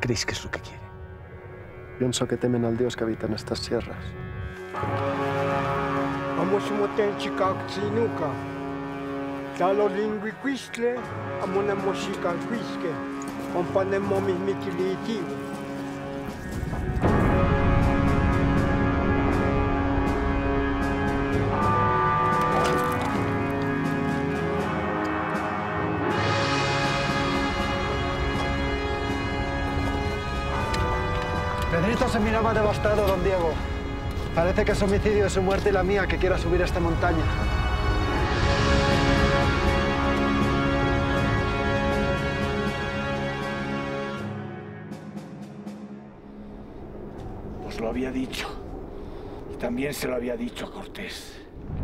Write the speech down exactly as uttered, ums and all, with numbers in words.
creéis que es lo que quiere? Pienso que temen al Dios que habita en estas sierras. Amos motenchika tsinuka. Talo lingüiquistle, amona mosika quisque. Companemo mismitilitivo. Pedrito se miraba devastado, don Diego. Parece que es homicidio de su muerte y la mía que quiera subir a esta montaña. Os lo había dicho. Y también se lo había dicho a Cortés.